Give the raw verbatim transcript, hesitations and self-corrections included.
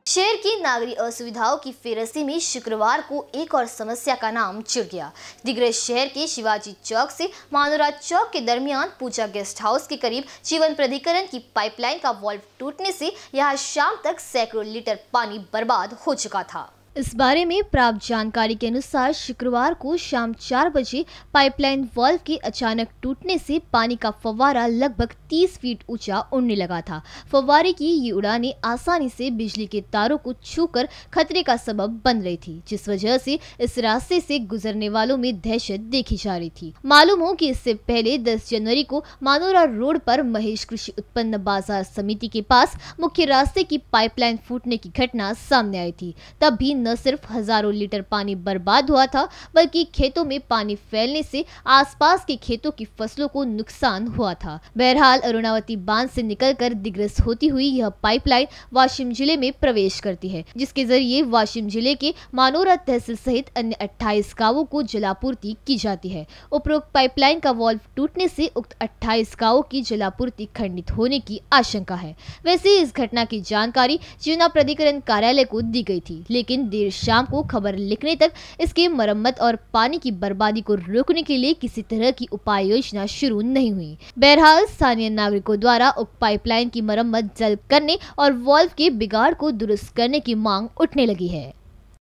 शहर की नागरिक असुविधाओं की फेरसी में शुक्रवार को एक और समस्या का नाम चिढ़ गया। दिग्रस शहर के शिवाजी चौक से मानोरा चौक के दरमियान पूजा गेस्ट हाउस के करीब जीवन प्राधिकरण की पाइपलाइन का वाल्व टूटने से यहां शाम तक सैकड़ों लीटर पानी बर्बाद हो चुका था। इस बारे में प्राप्त जानकारी के अनुसार शुक्रवार को शाम चार बजे पाइपलाइन वाल्व के अचानक टूटने से पानी का फव्वारा लगभग तीस फीट ऊंचा उड़ने लगा था। फव्वारे की ये उड़ानें आसानी से बिजली के तारों को छूकर खतरे का सबब बन रही थी, जिस वजह से इस रास्ते से गुजरने वालों में दहशत देखी जा रही थी। मालूम हो कि इससे पहले दस जनवरी को मानोरा रोड पर महेश कृषि उत्पन्न बाजार समिति के पास मुख्य रास्ते की पाइपलाइन फूटने की घटना सामने आई थी। तब भी न सिर्फ हजारों लीटर पानी बर्बाद हुआ था, बल्कि खेतों में पानी फैलने से आसपास के खेतों की फसलों को नुकसान हुआ था। बहरहाल अरुणावती बांध से निकलकर दिग्रस होती हुई यह पाइपलाइन वाशिम जिले में प्रवेश करती है, जिसके जरिए वाशिम जिले के मानोरा तहसील सहित अन्य अट्ठाईस गांवों को जलापूर्ति की जाती है। उपरोक्त पाइपलाइन का वाल्व टूटने से उक्त अट्ठाईस गांवों की जलापूर्ति खंडित होने की आशंका है। वैसे इस घटना की जानकारी जिला प्राधिकरण कार्यालय को दी गई थी, लेकिन देर शाम को खबर लिखने तक इसके मरम्मत और पानी की बर्बादी को रोकने के लिए किसी तरह की उपाय योजना शुरू नहीं हुई। बहरहाल स्थानीय नागरिकों द्वारा उक्त पाइपलाइन की मरम्मत जल्द करने और वाल्व के बिगाड़ को दुरुस्त करने की मांग उठने लगी है।